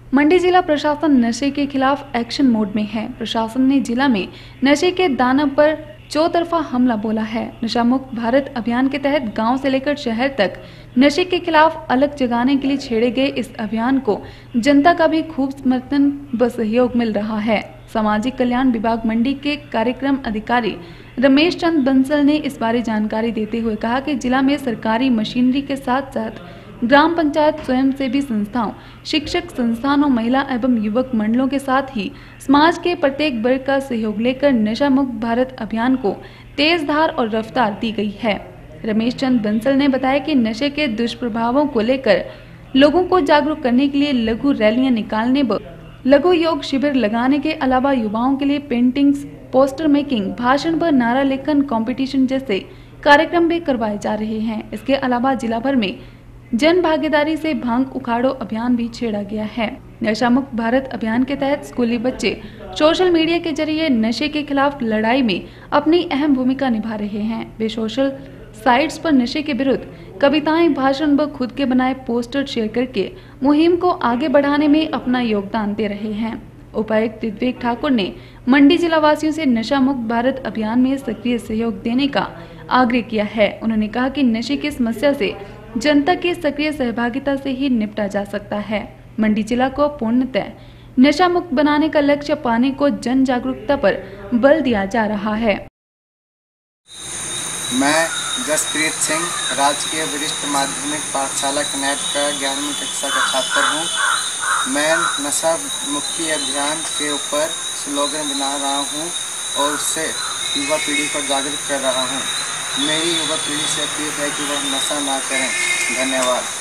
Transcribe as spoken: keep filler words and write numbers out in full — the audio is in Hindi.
मंडी जिला प्रशासन नशे के खिलाफ एक्शन मोड में है। प्रशासन ने जिला में नशे के दानव पर चौतरफा हमला बोला है। नशा मुक्त भारत अभियान के तहत गांव से लेकर शहर तक नशे के खिलाफ अलग जगाने के लिए छेड़े गए इस अभियान को जनता का भी खूब समर्थन व सहयोग मिल रहा है। सामाजिक कल्याण विभाग मंडी के कार्यक्रम अधिकारी रमेश चंद बंसल ने इस बारे जानकारी देते हुए कहा कि जिला में सरकारी मशीनरी के साथ साथ ग्राम पंचायत, स्वयंसेवी संस्थाओं, शिक्षक संस्थानों, महिला एवं युवक मंडलों के साथ ही समाज के प्रत्येक वर्ग का सहयोग लेकर नशा मुक्त भारत अभियान को तेज धार और रफ्तार दी गई है। रमेश चंद बंसल ने बताया कि नशे के दुष्प्रभावों को लेकर लोगों को जागरूक करने के लिए लघु रैलियां निकालने व लघु योग शिविर लगाने के अलावा युवाओं के लिए पेंटिंग्स, पोस्टर मेकिंग, भाषण व नारा लेखन कंपटीशन जैसे कार्यक्रम भी करवाए जा रहे हैं। इसके अलावा जिला भर में जन भागीदारी से भांग उखाड़ो अभियान भी छेड़ा गया है। नशा मुक्त भारत अभियान के तहत स्कूली बच्चे सोशल मीडिया के जरिए नशे के खिलाफ लड़ाई में अपनी अहम भूमिका निभा रहे हैं। वे सोशल साइट्स पर नशे के विरुद्ध कविताएं, भाषण व खुद के बनाए पोस्टर शेयर करके मुहिम को आगे बढ़ाने में अपना योगदान दे रहे हैं। उपायुक्त ऋत्विक ठाकुर ने मंडी जिला वासियों से नशा मुक्त भारत अभियान में सक्रिय सहयोग देने का आग्रह किया है। उन्होंने कहा कि नशे की समस्या से जनता की सक्रिय सहभागिता से ही निपटा जा सकता है। मंडी जिला को पूर्णतः नशा मुक्त बनाने का लक्ष्य पाने को जन जागरूकता पर बल दिया जा रहा है। मैं जसप्रीत सिंह राजकीय वरिष्ठ माध्यमिक पाठशाला कनैट का ग्यारहवीं कक्षा का छात्र हूँ। मैं नशा मुक्ति अभियान के ऊपर स्लोगन बना रहा हूँ और उससे युवा पीढ़ी को जागरूक कर रहा हूँ। मेरी युवा पीढ़ी से अपील है कि वह नशा ना करें। धन्यवाद।